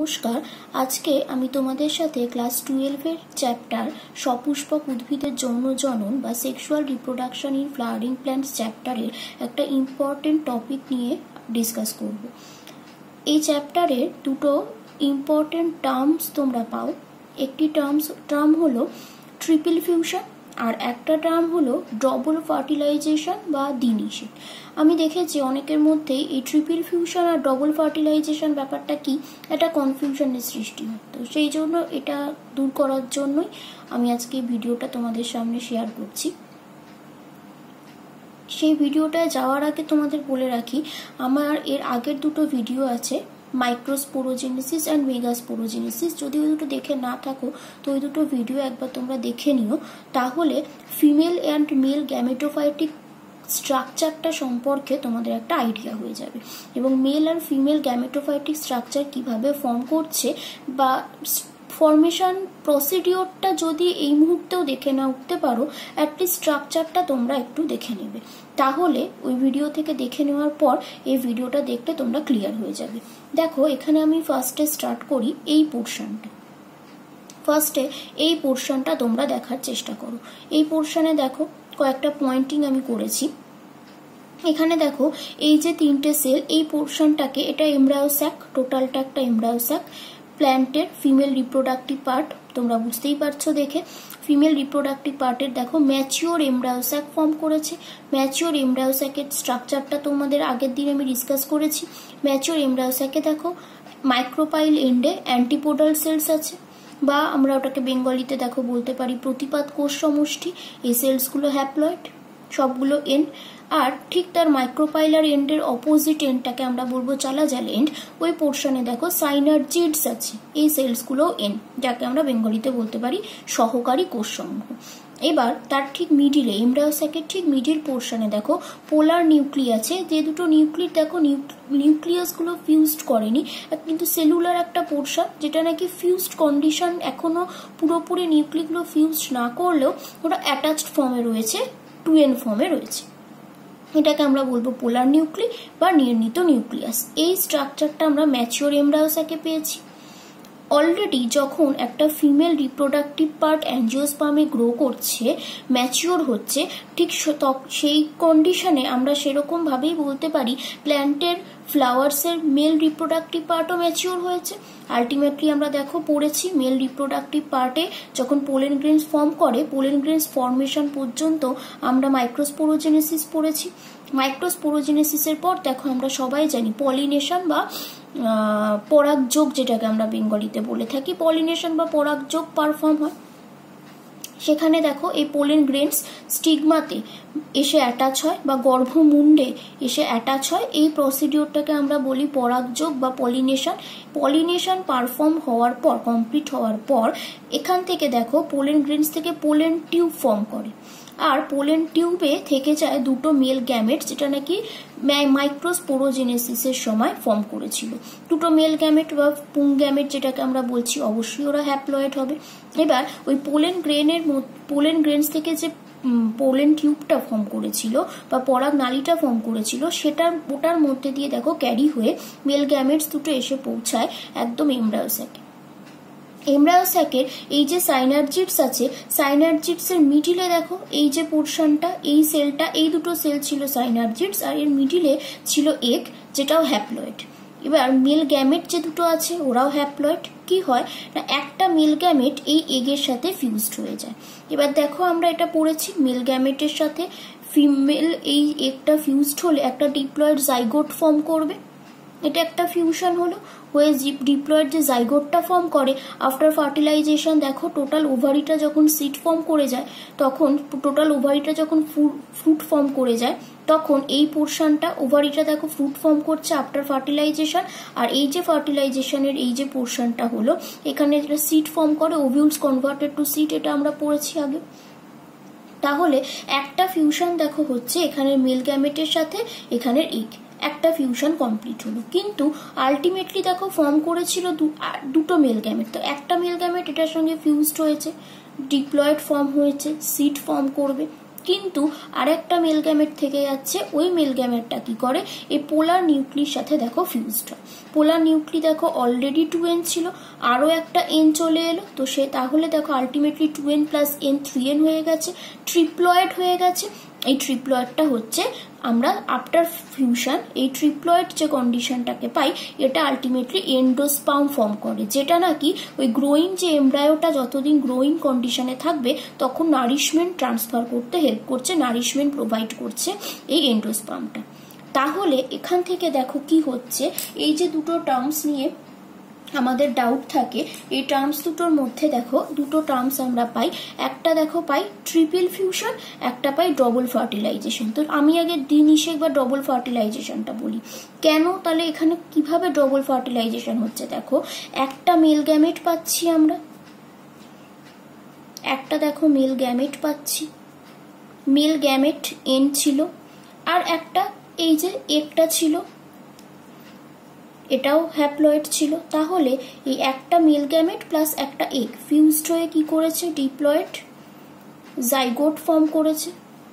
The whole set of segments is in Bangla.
নমস্কার। আজকে আমি তোমাদের সাথে ক্লাস 12 এর চ্যাপ্টার সপুষ্পক উদ্ভিদের যৌন জনন বা sexual reproduction in flowering plants চ্যাপ্টারের একটা ইম্পর্টেন্ট টপিক নিয়ে ডিসকাস করব। এই চ্যাপ্টারের দুটো ইম্পর্টেন্ট টার্মস তোমরা পাও। একটি টার্ম হলো ট্রিপল ফিউশন আর একটা টার্ম হলো ডবল ফার্টিলাইজেশন বা দ্বিনিষেধ। আমি দেখেছি অনেকের মধ্যেই এই ট্রিপল ফিউশন আর ডবল ফার্টিলাইজেশন ব্যাপারটা কি একটা কনফিউশনের সৃষ্টি হয়। তো সেই জন্য এটা দূর করার জন্যই আমি আজকে ভিডিওটা তোমাদের সামনে শেয়ার করছি। সেই ভিডিওটায় যাওয়ার আগে তোমাদের বলে রাখি, আমার এর আগের দুটো ভিডিও আছে, মাইক্রোস্পোরোজেনেসিস অ্যান্ড মেগাস্পোরোজেনেসিস। যদি ওই দুটো দেখে না থাকো তো ওই দুটো ভিডিও একবার তোমরা দেখে নিও, তাহলে ফিমেল অ্যান্ড মেল গ্যামেটোফাইটিক স্ট্রাকচারটা সম্পর্কে তোমাদের একটা আইডিয়া হয়ে যাবে এবং মেল আর ফিমেল গ্যামেটোফাইটিক স্ট্রাকচার কিভাবে ফর্ম করছে বা ফর্মেশন প্রসিডিওরটা যদি এই মুহূর্তেও দেখে না উঠতে পারো, অ্যাটলিস্ট স্ট্রাকচারটা তোমরা একটু দেখে নেবে। তাহলে ওই ভিডিও থেকে দেখে নেওয়ার পর এই ভিডিওটা দেখলে তোমরা ক্লিয়ার হয়ে যাবে। দেখো, এখানে আমি ফার্স্টে স্টার্ট করি এই পোর্শনটা। ফার্স্টে এই পোর্শনটা তোমরা দেখার চেষ্টা করো। এই পোর্শনে দেখো কয়েকটা পয়েন্টিং আমি করেছি। এখানে দেখো এই যে তিনটে সেল, এই পোর্শনটাকে, এটা এমব্রায়ো স্যাক, টোটালটা একটা এমব্রায়ো স্যাক। প্ল্যান্টের ফিমেল রিপ্রোডাক্টিভ পার্ট তোমরা বুঝতেই পারছো দেখে। ফিমেল রিপ্রোডাক্টিভ পার্টের দেখো ম্যাচিওর এমব্রায়ো স্যাক ফর্ম করেছে। ম্যাচিওর এমব্রায়ো স্যাকের স্ট্রাকচারটা তোমাদের আগের দিন আমি ডিসকাস করেছি। ম্যাচিওর এমব্রায়ো স্যাকে দেখো মাইক্রোপাইল এন্ডে অ্যান্টিপোডাল সেলস আছে, বা আমরা ওটাকে বেঙ্গলিতে দেখো বলতে পারি প্রতিপাদ কোষ সমষ্টি। এই সেলসগুলো হ্যাপ্লয়েড, সবগুলো এন্ড। আর ঠিক তার মাইক্রোপাইলার এন্ডের অপোজিট এন্ডটাকে আমরা বলবো চালাজাল এন্ড। ওই পোর্শনে দেখো সাইনার্জিডস আছে, এই সেলসগুলো এন্ড, যাকে আমরা বেঙ্গলিতে বলতে পারি সহকারী কোষ সমূহ। এবার তার ঠিক মিডিলে, এমব্রায়ো স্যাকের ঠিক মিডিল পোর্শনে দেখো পোলার নিউক্লি আছে। যে দুটো নিউক্লিয়াস দেখো নিউক্লিয়াসগুলো ফিউজড করেনি, কিন্তু সেলুলার একটা পোর্শন যেটা নাকি ফিউজড কন্ডিশন, এখনো পুরোপুরি নিউক্লিগুলো ফিউজড না করলেও ওটা অ্যাটাচড ফর্মে রয়েছে, 2n ফর্মে রয়েছে। এটাকে আমরা বলবো পোলার নিউক্লি বা নির্ণীত নিউক্লিয়াস। এই স্ট্রাকচারটা আমরা ম্যাচিওর এমব্রায়ো স্যাকে পেয়েছি। অলরেডি যখন একটা ফিমেল রিপ্রোডাক্টিভ পার্ট অ্যাঞ্জিওস্পার্মে গ্রো করছে, ম্যাচিওর হচ্ছে, ঠিক সেই কন্ডিশনে আমরা সেরকম ভাবেই বলতে পারি প্ল্যান্টের ফ্লাওয়ার্সের মেল রিপ্রোডাক্টিভ পার্টও ম্যাচিওর হয়েছে। আলটিমেটলি আমরা দেখো পড়েছি মেল রিপ্রোডাক্টিভ পার্টে যখন পোলেন গ্রেনস ফর্ম করে, পোলেন গ্রেনস ফর্মেশন পর্যন্ত আমরা মাইক্রোস্পোরোজেনেসিস পড়েছি। মাইক্রোস্পোরোজেনেসিসের পর দেখো আমরা সবাই জানি পলিনেশন বা পরাগযোগ, যেটাকে আমরা বেঙ্গলিতে বলে থাকি, পলিনেশন বা পরাগযোগ পারফর্ম হয়। সেখানে দেখো এই পোলেন গ্রেনস স্টিগমাতে এসে অ্যাটাচ হয় বা গর্ভমুণ্ডে এসে অ্যাটাচ হয়। এই প্রসিডিওরটাকে আমরা বলি পরাগযোগ বা পলিনেশন। পলিনেশন পারফর্ম হওয়ার পর, কমপ্লিট হওয়ার পর, এখান থেকে দেখো পোলেন গ্রেনস থেকে পোলেন টিউব ফর্ম করে। আর পোলেন টিউবে থেকে যায় দুটো মেল গ্যামেট, যেটা নাকি মাইক্রোস্পোরোজেনেসিসের সময় ফর্ম করেছিল। দুটো মেল গ্যামেট বা পুং গ্যামেট যেটাকে আমরা বলছি, অবশ্যই ওরা হ্যাপ্লয়েড হবে। এবার ওই পোলেন গ্রেনস থেকে যে পোলেন টিউবটা ফর্ম করেছিল বা পরাগ নালীটা ফর্ম করেছিল, ওটার মধ্যে দিয়ে দেখো ক্যারি হয়ে মেল গ্যামেটস দুটো এসে পৌঁছায় একদম এমব্রায়ো স্যাকে। এমব্রায়ো স্যাকের এই যে সাইনার্জিডস আছে, সাইনার্জিডস এর মিডিলে দেখো এই যে পোর্শনটা, এই সেলটা, এই দুটো সেল ছিল সাইনার্জিডস, আর এর মিডিলে ছিল এগ, যেটাও হ্যাপ্লয়েড। এবার মেল গ্যামেট যে দুটো আছে ওরাও হ্যাপ্লয়েড। কি হয় না, একটা মেল গ্যামেট এই এগের সাথে ফিউজড হয়ে যায়। এবার দেখো আমরা এটা পড়েছি, মেল গ্যামেটের সাথে ফিমেল এই এগটা ফিউজড হলে একটা ডিপ্লয়েড জাইগোট ফর্ম করবে। এটা একটা ফিউশন হলো, হয়ে ডিপ্লয়েড যে জাইগোটটা ফর্ম করে আফটার ফার্টিলাইজেশন, দেখো টোটাল ওভারিটা যখন সিড ফর্ম করে যায়, তখন টোটাল ওভারিটা যখন ফ্রুট ফর্ম করে যায়, তখন এই পোর্শনটা, ওভারিটা দেখো ফ্রুট ফর্ম করছে আফটার ফার্টিলাইজেশন। আর এই যে ফার্টিলাইজেশনের এই যে পোর্শনটা হলো, এখানে যেটা সিড ফর্ম করে, ওভিউলস কনভার্টেড টু সিড, এটা আমরা পড়েছি আগে। তাহলে একটা ফিউশন দেখো হচ্ছে এখানে মেল গ্যামেটের সাথে এখানের এগ, একটা ফিউশন কমপ্লিট হলো। কিন্তু আলটিমেটলি দেখো ফর্ম করেছিল দুটো মেল গ্যামেট। তো একটা মেল গ্যামেট এটার সঙ্গে ফিউজড হয়েছে, ডিপ্লয়েড ফর্ম হয়েছে, সিড ফর্ম করবে। কিন্তু আরেকটা মেল গ্যামেট থেকে যাচ্ছে, ওই মেল গ্যামেটটা কি করে এই পোলার নিউক্লির সাথে দেখো ফিউজড হয়। পোলার নিউক্লি দেখো অলরেডি 2n ছিল, আরো একটা n চলে এলো, তো সে তাহলে দেখো ultimately 2n plus n 3n হয়ে গেছে, ট্রিপ্লয়েড হয়ে গেছে। এই ট্রিপ্লয়েডটা হচ্ছে আমরা আফটার ফিউশন এই ট্রিপ্লয়েড যে কন্ডিশনটাকে পাই এটা আলটিমেটলি এন্ডোস্পার্ম ফর্ম করে, যেটা নাকি ওই গ্রোয়িং যে এমব্রায়োটা যতদিন গ্রোয়িং কন্ডিশনে থাকবে তখন নারিশমেন্ট ট্রান্সফার করতে হেল্প করছে, নারিশমেন্ট প্রোভাইড করছে এই এন্ডোস্পার্মটা। তাহলে এখান থেকে দেখো কি হচ্ছে, এই যে দুটো টার্মস নিয়ে আমাদের ডাউট থাকে, এই টার্মস দুটোর মধ্যে দেখো দুটো টার্মস আমরা পাই, একটা দেখো পাই ট্রিপল ফিউশন, একটা পাই ডবল ফার্টিলাইজেশন। তো আমি আগে নিষেক বা ডবল ফার্টিলাইজেশনটা বলি কেন, তাহলে এখানে কিভাবে ডবল ফার্টিলাইজেশন হচ্ছে দেখো, একটা মেল গ্যামেট পাচ্ছি আমরা, একটা দেখো মেল গ্যামেট পাচ্ছি, মেল গ্যামেট এন ছিল, আর একটা এই যে একটা ছিল এটাও হ্যাপ্লয়েড ছিল। তাহলে এই একটা মেল গ্যামেট প্লাস একটা এগ ফিউজড হয়ে কি করেছে, ডিপ্লয়েড জাইগোট ফর্ম করেছে,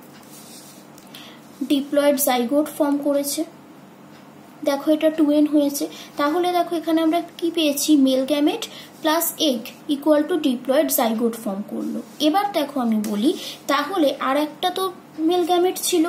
ডিপ্লয়েড জাইগোট ফর্ম করেছে। দেখো এটা 2n হয়েছে, তাহলে দেখো এখানে আমরা কি পেয়েছি, male gamete plus egg equal to diploid zygote form করলো। এবার দেখো আমি বলি, তাহলে আর একটা তো মেল গ্যামেট ছিল,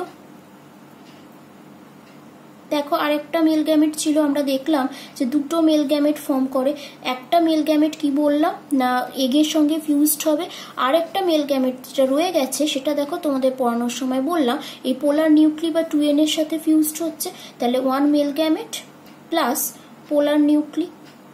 দেখো আরেকটা মেল গ্যামেট ছিল, আমরা দেখলাম যে দুটো মেল গ্যামেট ফর্ম করে, একটা মেল গ্যামেট কি বললাম না এগের সঙ্গে ফিউজড হবে, আর একটা মেল গ্যামেট যেটা রয়ে গেছে সেটা দেখো তোমাদের পড়ানোর সময় বললাম এই পোলার নিউক্লি বা 2n এর সাথে ফিউজড হচ্ছে, তাহলে 1 male gamete plus polar nuclei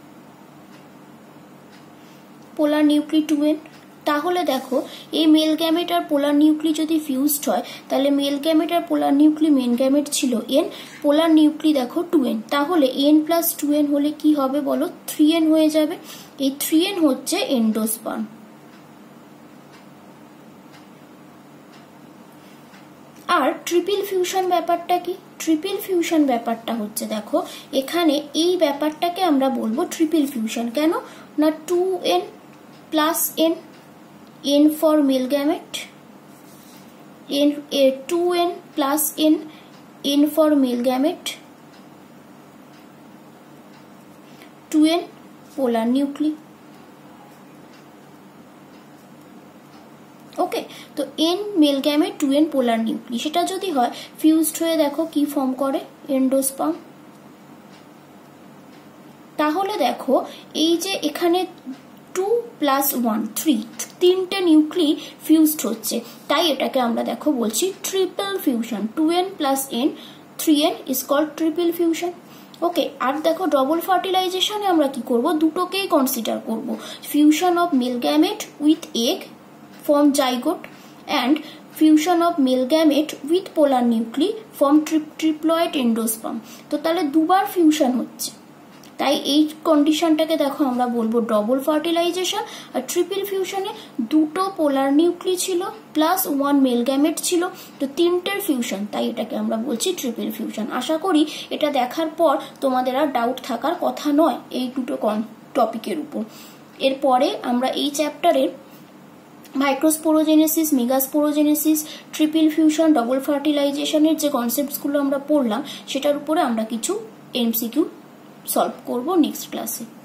2n। তাহলে দেখো এই মেল গ্যামেট আর পোলার নিউক্লি যদি ফিউজড হয় তাহলে মেল গ্যামেট আর পোলার নিউক্লি মেন গ্যামেট ছিল n, পোলার নিউক্লি দেখো 2n, তাহলে n প্লাস 2n হলে কি হবে বলো, 3n হয়ে যাবে। এই 3n হচ্ছে এন্ডোস্পার্ম। আর ট্রিপল ফিউশন ব্যাপারটা কি, ট্রিপল ফিউশন ব্যাপারটা হচ্ছে দেখো এখানে এই ব্যাপারটাকে আমরা বলবো ট্রিপল ফিউশন। কেন না 2n plus n, n for male gamete, 2n plus n for male gamete, 2n polar nuclei। Okay, তো n male gamete 2n polar nuclei, সেটা যদি হয় ফিউজড হয়ে দেখো কি ফর্ম করে, এন্ডোস্পার্ম। তাহলে দেখো এই যে এখানে 2 প্লাস 1 3 তিনটে নিউক্লি ফিউজড হচ্ছে, তাই এটাকে আমরা দেখো বলছি triple fusion. 2n plus n 3n is called triple fusion. Okay, আর দেখো ডবল ফার্টিলাইজেশনে আমরা কি করব, দুটোকেই কনসিডার করব, fusion of male gamete with egg form zygote and fusion of male gamete with polar nuclei form triploid endosperm. তো তাহলে দুবার ফিউশন হচ্ছে, তাই এই কন্ডিশনটাকে দেখো আমরা বলবো ডবল ফার্টিলাইজেশন। আর ট্রিপল ফিউশনে দুটো পোলার নিউক্লি ছিল প্লাস 1 মেল গ্যামেট ছিল, তো তিনটের ফিউশন, তাই এটাকে আমরা বলছি ট্রিপল ফিউশন। আশা করি এটা দেখার পর তোমাদের আর ডাউট থাকার কথা নয় এই দুটো টপিকের উপর। এরপরে আমরা এই চ্যাপ্টারে microsporogenesis, megasporogenesis, triple fusion, double ফার্টিলাইজেশনের যে কনসেপ্টসগুলো আমরা পড়লাম সেটার উপরে আমরা কিছু এমসিকিউ সলভ করব নেক্সট ক্লাসে।